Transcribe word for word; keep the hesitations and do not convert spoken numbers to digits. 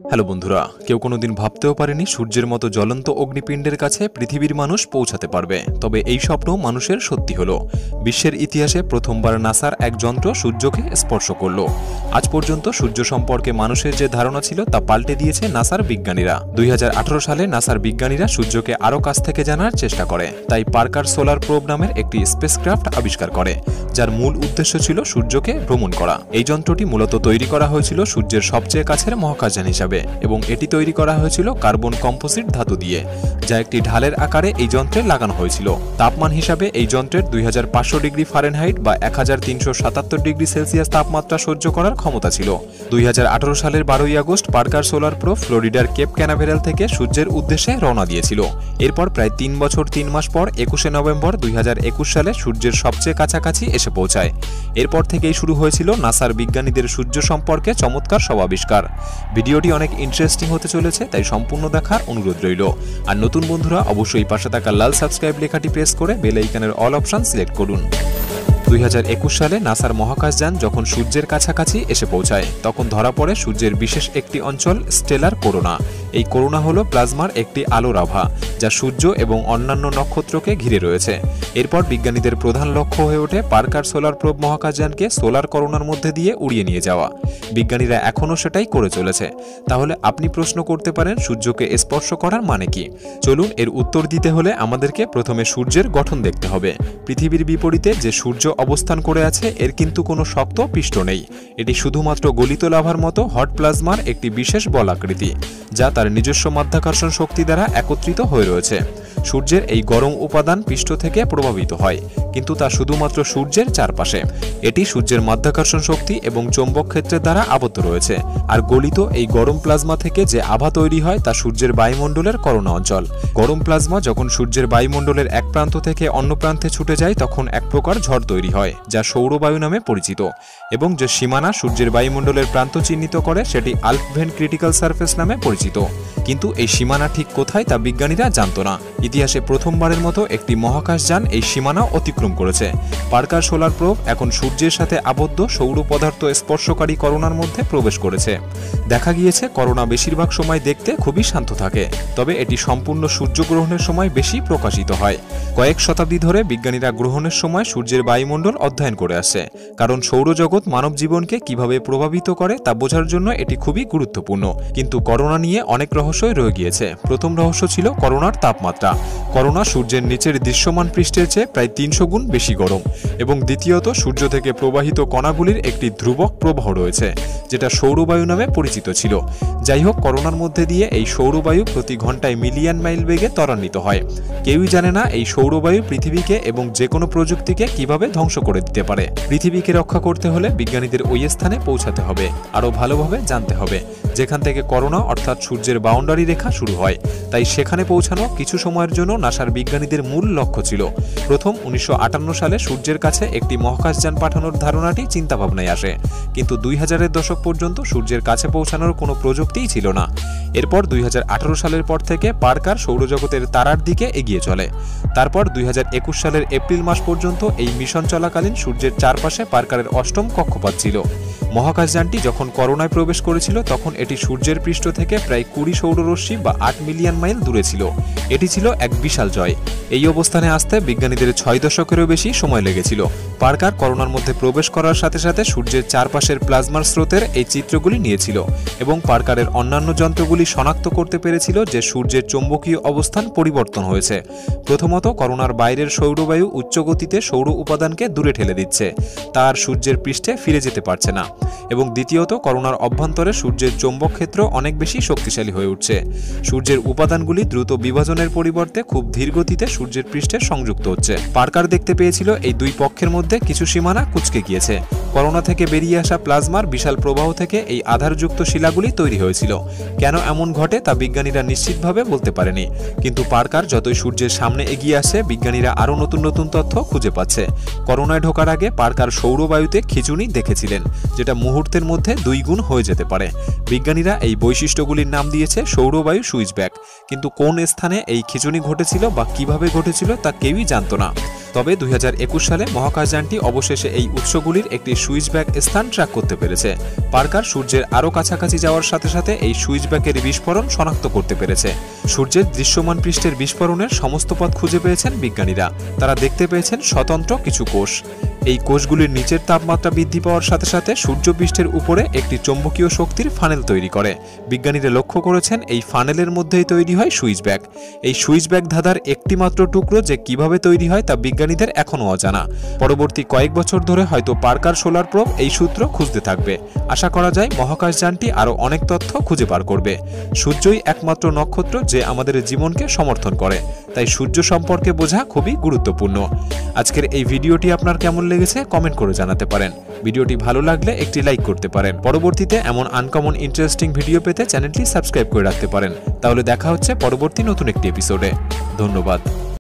Hello বন্ধুরা, কেউ কোনোদিন ভাবতেও পারেনি সূর্যের মতো জ্বলন্ত অগ্নিপিণ্ডের কাছে পৃথিবীর মানুষ পৌঁছাতে পারবে। তবে এই স্বপ্ন মানুষের সত্যি হলো। বিশ্বের ইতিহাসে প্রথমবার নাসার এক যন্ত্র সূর্যকে স্পর্শ করল। আজ পর্যন্ত সূর্য সম্পর্কে মানুষের যে ধারণা ছিল তা পাল্টে দিয়েছে নাসার বিজ্ঞানীরা। দুই হাজার আঠারো সালে নাসার বিজ্ঞানীরা সূর্যকে আরও কাছ থেকে জানার চেষ্টা করে, তাই পার্কার সোলার প্রোব নামের একটি স্পেসক্রাফট আবিষ্কার করে, যার মূল উদ্দেশ্য ছিল সূর্যকে ভ্রমণ করা। এই যন্ত্রটি মূলত তৈরি করা হয়েছিল সূর্যের সবচেয়ে কাছের মহাকাশযান হিসাবে, এবং এটি তৈরি করা হয়েছিল কার্বন কম্পোজিট ধাতু দিয়ে, যা একটি ঢালের আকারে এই যন্ত্রে লাগানো হয়েছিল। তাপমান হিসাবে এই যন্ত্রের দুই হাজার পাঁচশো ডিগ্রি ফারেনহাইট বা এক হাজার তিনশো সাতাত্তর ডিগ্রি সেলসিয়াস তাপমাত্রা সহ্য করার ক্ষমতা ছিল। দুই হাজার আঠারো সালের বারোই আগস্ট পার্কার সোলার প্রোব ফ্লোরিডার কেপ ক্যানাভেরাল থেকে সূর্যের উদ্দেশ্যে রওনা দিয়েছিল। এরপর প্রায় তিন বছর তিন মাস পর একুশে নভেম্বর দুই হাজার একুশ সালে সূর্যের সবচেয়ে কাছাকাছি এসে পৌঁছায়। এরপর থেকেই শুরু হয়েছিল নাসার বিজ্ঞানীদের সূর্য সম্পর্কে চমৎকার সব আবিষ্কার। ভিডিওটি অনেক ইন্টারেস্টিং হতে চলেছে, তাই সম্পূর্ণ দেখার অনুরোধ রইল। আর নতুন বন্ধুরা অবশ্যই পাশে থাকা লাল সাবস্ক্রাইব লেখাটি প্রেস করে বেল আইকনের অল অপশন সিলেক্ট করুন। দুই হাজার একুশ সালে নাসার মহাকাশযান যখন সূর্যের কাছাকাছি এসে পৌঁছায়, তখন ধরা পড়ে সূর্যের বিশেষ একটি অঞ্চল, স্টেলার করোনা। এই করোনা হলো প্লাজমার একটি আলোর আভা, যা সূর্য এবং অন্যান্য নক্ষত্রকে ঘিরে রয়েছে। এরপর বিজ্ঞানীদের প্রধান লক্ষ্য হয়ে ওঠে পার্কার সোলার প্রোব মহাকাশযানকে সোলার করোনার মধ্যে দিয়ে উড়িয়ে নিয়ে যাওয়া। বিজ্ঞানীরা এখনও সেটাই করে চলেছে। তাহলে আপনি প্রশ্ন করতে পারেন, সূর্যকে স্পর্শ করার মানে কি? চলুন এর উত্তর দিতে হলে আমাদেরকে প্রথমে সূর্যের গঠন দেখতে হবে। পৃথিবীর বিপরীতে যে সূর্য অবস্থান করে আছে, এর কিন্তু কোনো শক্ত পৃষ্ঠ নেই। এটি শুধুমাত্র গলিত লাভার মতো হট প্লাজমার একটি বিশেষ বলাকৃতি, যা তার নিজস্ব মাধ্যাকর্ষণ শক্তি দ্বারা একত্রিত হয়ে রয়েছে। সূর্যের এই গরম উপাদান পৃষ্ঠ থেকে প্রভাবিত হয়, কিন্তু তা শুধুমাত্র সূর্যের চারপাশে। এটি সূর্যের মাধ্যাকর্ষণ শক্তি এবং চৌম্বক ক্ষেত্রের দ্বারা আবদ্ধ রয়েছে। আর গলিত এই গরম প্লাজমা থেকে যে আভা তৈরি হয় তা সূর্যের বায়ুমণ্ডলের করোনা অঞ্চল। গরম প্লাজমা যখন সূর্যের বায়ুমণ্ডলের এক প্রান্ত থেকে অন্য প্রান্তে ছুটে যায়, তখন এক প্রকার ঝড় তৈরি হয়, যা সৌরবায়ু নামে পরিচিত। এবং যে সীমানা সূর্যের বায়ুমণ্ডলের প্রান্ত চিহ্নিত করে, সেটি আলফভেন ক্রিটিক্যাল সারফেস নামে পরিচিত। কিন্তু এই সীমানা ঠিক কোথায় তা বিজ্ঞানীরা জানত না। ইতিহাসে প্রথমবারের মতো একটি মহাকাশযান এই সীমানা অতিক্রম করেছে। পার্কার সোলার প্রোব এখন সূর্যের সাথে আবদ্ধ সৌর পদার্থ স্পর্শকারী করোনার মধ্যে প্রবেশ করেছে। দেখা গিয়েছে করোনা বেশিরভাগ সময় দেখতে খুবই শান্ত থাকে, তবে এটি সম্পূর্ণ সূর্যগ্রহণের সময় বেশি প্রকাশিত হয়। কয়েক শতাব্দী ধরে বিজ্ঞানীরা গ্রহণের সময় সূর্যের বায়ুমণ্ডল অধ্যয়ন করে আসছে, কারণ সৌরজগৎ মানব জীবনকে কিভাবে প্রভাবিত করে তা বোঝার জন্য এটি খুবই গুরুত্বপূর্ণ। কিন্তু করোনা নিয়ে অনেক রহস্যই রয়ে গিয়েছে। প্রথম রহস্য ছিল করোনার তাপমাত্রা। করোনা সূর্যের নিচের দৃশ্যমান পৃষ্ঠের চেয়ে প্রায় তিনশো গুণ বেশি গরম। এবং দ্বিতীয়ত, সূর্য থেকে প্রবাহিত কণাগুলির একটি ধ্রুবক প্রবাহ রয়েছে, যেটা সৌরবায়ু নামে পরিচিত ছিল। যাই হোক, করোনার মধ্যে দিয়ে এই সৌরবায়ু প্রতি ঘন্টায় মিলিয়ন মাইল বেগে ত্বরান্বিত হয়। কেউই জানে না এই সৌরবায়ু পৃথিবীকে এবং যে কোনো প্রযুক্তিকে কিভাবে ধ্বংস করে দিতে পারে। পৃথিবীকে রক্ষা করতে হলে বিজ্ঞানীদের ওই স্থানে পৌঁছাতে হবে, আরও ভালোভাবে জানতে হবে যেখান থেকে করোনা অর্থাৎ সূর্যের বাউন্ডারি রেখা শুরু হয়। তাই সেখানে পৌঁছানো কিছু সময়ের জন্য নাসার বিজ্ঞানীদের মূল লক্ষ্য ছিল। প্রথম উনিশশো আটান্ন সালে সূর্যের কাছে একটি মহাকাশযান পাঠানোর ধারণাটি চিন্তাভাবনায় আসে, কিন্তু দুই হাজারের দশক পর্যন্ত সূর্যের কাছে পৌঁছানোর কোনো প্রযুক্তিই ছিল না। এরপর দুই হাজার আঠারো সালের পর থেকে পার্কার সৌরজগতের তারার দিকে এগিয়ে চলে। তারপর দুই হাজার একুশ সালের এপ্রিল মাস পর্যন্ত এই মিশন চলাকালীন সূর্যের চারপাশে পার্কারের অষ্টম কক্ষপথ ছিল। মহাকাশযানটি যখন করোনায় প্রবেশ করেছিল, তখন এটি সূর্যের পৃষ্ঠ থেকে প্রায় কুড়ি সৌররশ্মি বা আট মিলিয়ন মাইল দূরে ছিল। এটি ছিল এক বিশাল জয়। এই অবস্থানে আসতে বিজ্ঞানীদের ছয় দশকেরও বেশি সময় লেগেছিল। পার্কার করোনার মধ্যে প্রবেশ করার সাথে সাথে সূর্যের চারপাশের প্লাজমার স্রোতের এই চিত্রগুলি নিয়েছিল, এবং পার্কারের অন্যান্য যন্ত্রগুলি শনাক্ত করতে পেরেছিল যে সূর্যের চৌম্বকীয় অবস্থান পরিবর্তন হয়েছে। প্রথমত, করোনার বাইরের সৌরবায়ু উচ্চ গতিতে সৌর উপাদানকে দূরে ঠেলে দিচ্ছে, তার সূর্যের পৃষ্ঠে ফিরে যেতে পারছে না। এবং দ্বিতীয়ত, করোনার অভ্যন্তরে সূর্যের চৌম্বক ক্ষেত্র অনেক বেশি শক্তিশালী হয়ে উঠছে। সূর্যের উপাদানগুলি দ্রুত বিভাজনের পরিবর্তে খুব ধীর গতিতে সূর্যের পৃষ্ঠে সংযুক্ত হচ্ছে। পার্কার দেখতে পেয়েছিল এই দুই পক্ষের মধ্যে কিছু সীমানা কুঁচকে গিয়েছে। করোনা থেকে বেরিয়ে আসা প্লাজমার বিশাল প্রবাহ থেকে এই আধারযুক্ত শিলাগুলি তৈরি হয়েছিল। কেন এমন ঘটে তা বিজ্ঞানীরা নিশ্চিতভাবে বলতে পারেনি, কিন্তু পার্কার যতই সূর্যের সামনে এগিয়ে আসে, বিজ্ঞানীরা আরও নতুন নতুন তথ্য খুঁজে পাচ্ছে। করোনায় ঢোকার আগে পার্কার সৌরবায়ুতে খিঁচুনি দেখেছিলেন, যেটা মুহূর্তের মধ্যে দুই গুণ হয়ে যেতে পারে। বিজ্ঞানীরা এই বৈশিষ্ট্যগুলির নাম দিয়েছে সৌরবায়ু সুইচব্যাক, কিন্তু কোন স্থানে এই খিঁচুনি ঘটেছিল বা কিভাবে ঘটেছিল তা কেউই জানত না। তবে দুই হাজার একুশ সালে মহাকাশযানটি অবশেষে এই উৎসগুলির একটি সুইচব্যাক স্থান ট্র্যাক করতে পেরেছে। পার্কার সূর্যের আরও কাছাকাছি যাওয়ার সাথে সাথে এই সুইচব্যাকের বিস্ফোরণ শনাক্ত করতে পেরেছে। সূর্যের দৃশ্যমান পৃষ্ঠের বিস্ফোরণের সমস্ত পথ খুঁজে পেয়েছেন বিজ্ঞানীরা। তারা দেখতে পেয়েছেন স্বতন্ত্র কিছু কোষ। এই কোষগুলির নিচের তাপমাত্রা বৃদ্ধি পাওয়ার সাথে সাথে সূর্যপৃষ্ঠের উপরে একটি চৌম্বকীয় শক্তির ফানেল তৈরি করে। বিজ্ঞানীরা লক্ষ্য করেছেন এই ফানেলের মধ্যেই তৈরি হয় সুইচব্যাক। এই সুইচব্যাক ধাঁধার একটি মাত্র টুকরো যে কিভাবে তৈরি হয় তা বিজ্ঞানীদের এখনও অজানা। পরবর্তী কয়েক বছর ধরে হয়তো পার্কার সোলার প্রোব এই সূত্র খুঁজতে থাকবে। আশা করা যায় মহাকাশযানটি আরও অনেক তথ্য খুঁজে বার করবে। সূর্যই একমাত্র নক্ষত্র যে আমাদের জীবনকে সমর্থন করে, তাই সূর্য সম্পর্কে বোঝা খুবই গুরুত্বপূর্ণ। আজকের এই ভিডিওটি আপনার কেমন লেগেছে কমেন্ট করে জানাতে পারেন। ভিডিওটি ভালো লাগলে একটি লাইক করতে পারেন। পরবর্তীতে এমন আনকমন ইন্টারেস্টিং ভিডিও পেতে চ্যানেলটি সাবস্ক্রাইব করে রাখতে পারেন। তাহলে দেখা হচ্ছে পরবর্তী নতুন একটি এপিসোডে। ধন্যবাদ।